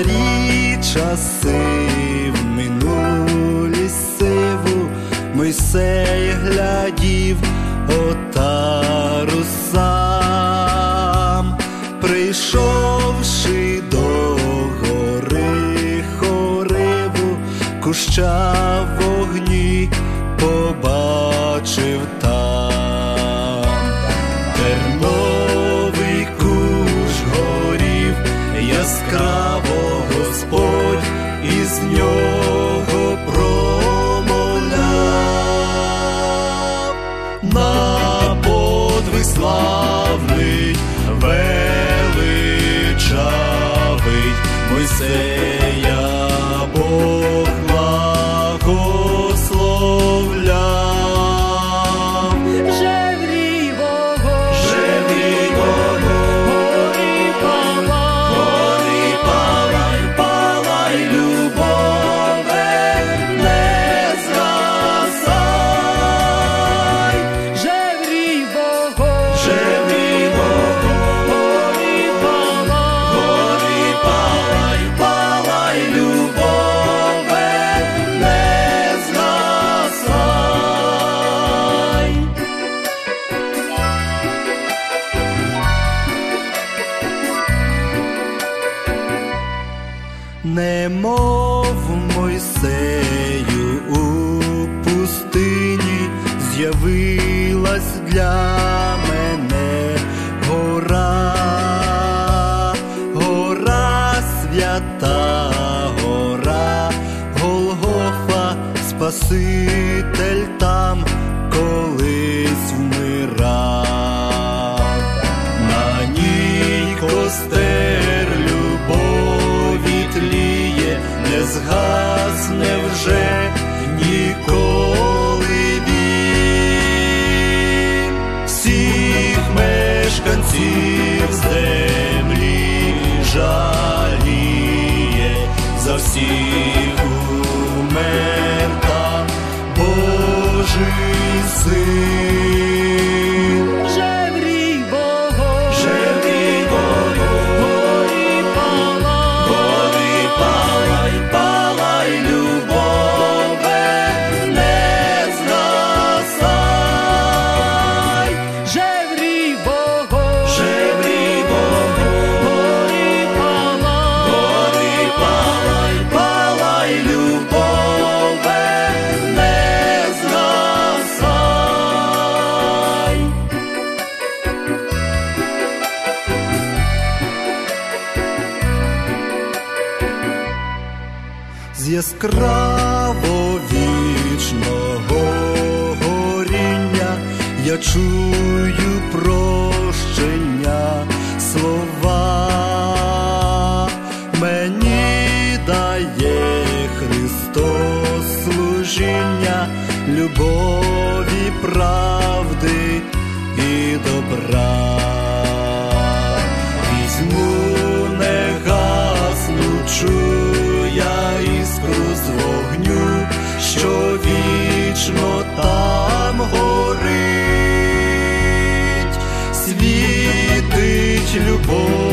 старі часи, в минулість сиву, Мойсей глядів отару сам. Прийшовши до гори Хориву, куща в вогні побачив там. Терновий кущ горів, яскраво Господь із нього промовляв. На подвиг славний, величавий Мойсея Бог благословляв. Жеврівого гори палай, палай, любове, не згасай. Жеврівого Гори палай, палай, любове, не згасай. Немов Мойсею у пустині з'явилась для мене гора, гора свята, гора Голгофа, Спаситель там колись вмирав. На ній костер любові тліє, не згасне вже ніколи він. Всіх мешканців землі жаліє, за всіх умер там Божий Син. Жеврівого Гори палай, палай, любове, не згасай. Жеврівого Гори палай, палай, любове, не згасай. З яскраво вічного горіння я чую прощення слова. Мені дає Христос служіння любові, правди і добра. Візьму негаснучу я іскру з вогню, що вічно там горить, світить любов.